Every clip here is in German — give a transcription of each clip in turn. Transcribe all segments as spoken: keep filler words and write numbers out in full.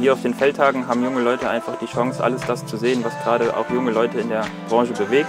Hier auf den Feldtagen haben junge Leute einfach die Chance, alles das zu sehen, was gerade auch junge Leute in der Branche bewegt.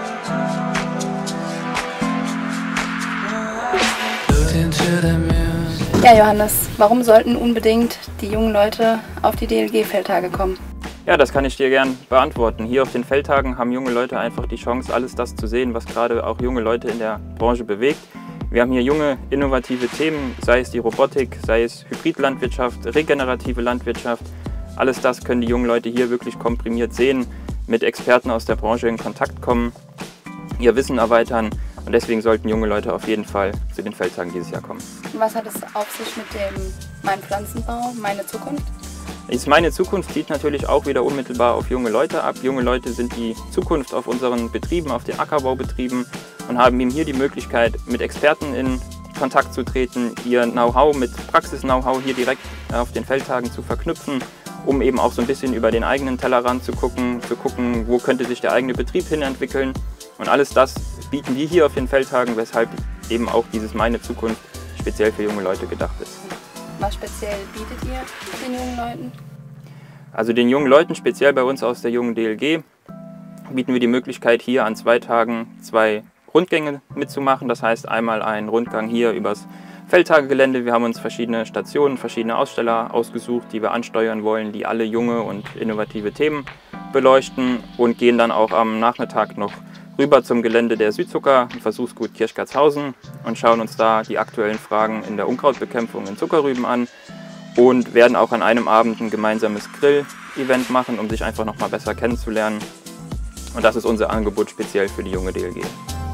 Ja, Johannes, warum sollten unbedingt die jungen Leute auf die D L G-Feldtage kommen? Ja, das kann ich dir gern beantworten. Hier auf den Feldtagen haben junge Leute einfach die Chance, alles das zu sehen, was gerade auch junge Leute in der Branche bewegt. Wir haben hier junge, innovative Themen, sei es die Robotik, sei es Hybridlandwirtschaft, regenerative Landwirtschaft. Alles das können die jungen Leute hier wirklich komprimiert sehen, mit Experten aus der Branche in Kontakt kommen, ihr Wissen erweitern und deswegen sollten junge Leute auf jeden Fall zu den Feldtagen dieses Jahr kommen. Was hat es auf sich mit dem Mein Pflanzenbau, meine Zukunft? Ist meine Zukunft zieht natürlich auch wieder unmittelbar auf junge Leute ab. Junge Leute sind die Zukunft auf unseren Betrieben, auf den Ackerbaubetrieben und haben eben hier die Möglichkeit, mit Experten in Kontakt zu treten, ihr Know-how mit Praxis-Know-how hier direkt auf den Feldtagen zu verknüpfen, um eben auch so ein bisschen über den eigenen Tellerrand zu gucken, zu gucken, wo könnte sich der eigene Betrieb hin entwickeln. Und alles das bieten wir hier auf den Feldtagen, weshalb eben auch dieses Meine Zukunft speziell für junge Leute gedacht ist. Was speziell bietet ihr den jungen Leuten? Also den jungen Leuten, speziell bei uns aus der jungen D L G, bieten wir die Möglichkeit, hier an zwei Tagen zwei Rundgänge mitzumachen. Das heißt einmal einen Rundgang hier übers Feldtagegelände. Wir haben uns verschiedene Stationen, verschiedene Aussteller ausgesucht, die wir ansteuern wollen, die alle junge und innovative Themen beleuchten und gehen dann auch am Nachmittag noch rüber zum Gelände der Südzucker, Versuchsgut Kirchgatzhausen und schauen uns da die aktuellen Fragen in der Unkrautbekämpfung in Zuckerrüben an und werden auch an einem Abend ein gemeinsames Grill-Event machen, um sich einfach noch mal besser kennenzulernen. Und das ist unser Angebot speziell für die junge D L G.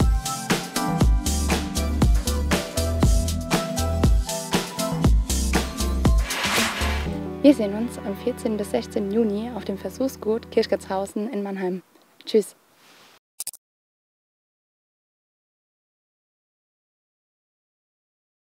Wir sehen uns am vierzehnten bis sechzehnten Juni auf dem Versuchsgut Kirchgatzhausen in Mannheim. Tschüss!